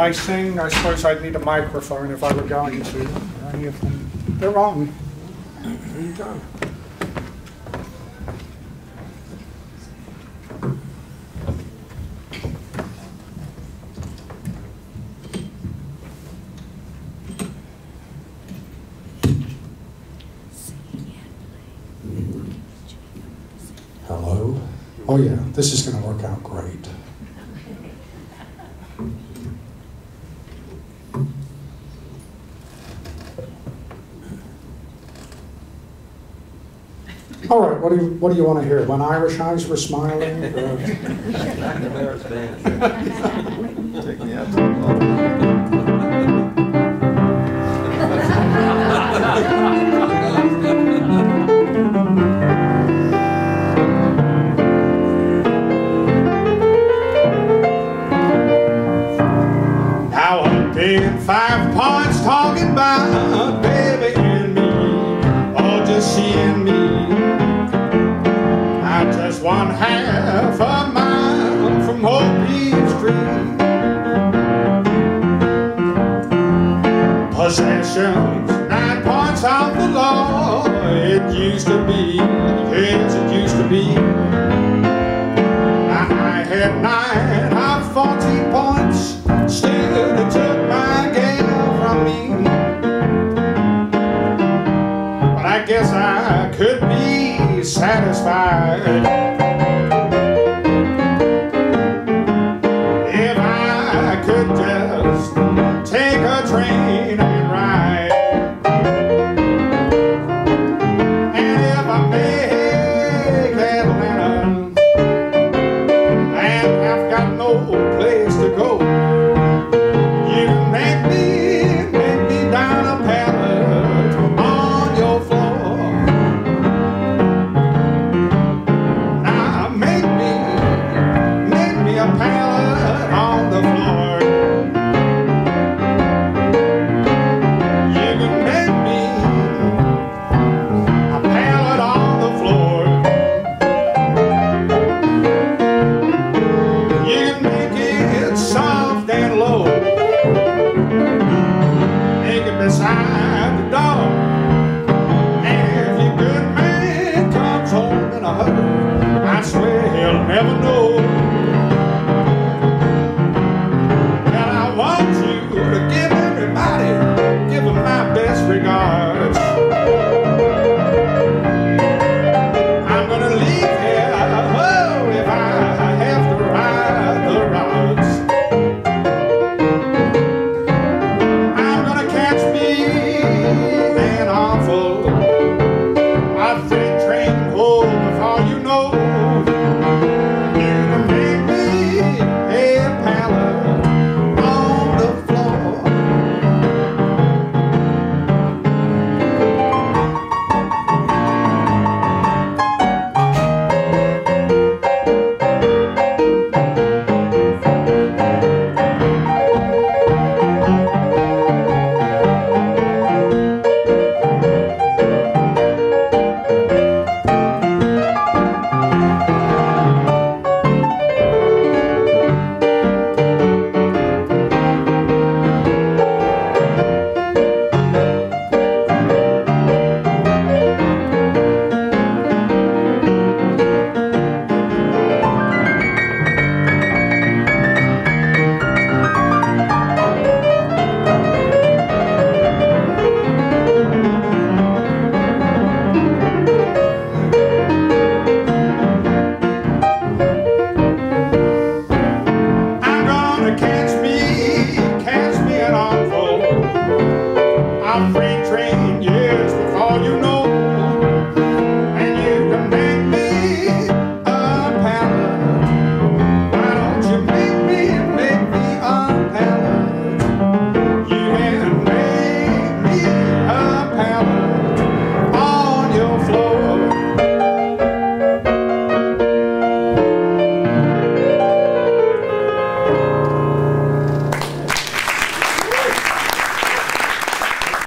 I sing, I suppose I'd need a microphone if I were going to. Any of them? They're on. There you go. Hello? Oh yeah, this is going to work out great. All right, what do you want to hear? When Irish eyes were smiling? Take me out to the Now I've been 5 points talking about baby and me, or just she and me. I'm just 1/2 a mile from Hopi Street. Possessions, 9 points off the law. It used to be, yes, it used to be. I had 9 of 14 points. Still, they took my gal from me. But I guess I could be satisfied if I could just take a train and ride. And if I make Atlanta and I've got no place to go, you can make me down a pallet on your floor. Now make me a pallet on the floor. You can make me a pallet on the floor. You can make it soft and low. Make it beside the door. And if your good man comes home in a hurry, I swear he'll never know.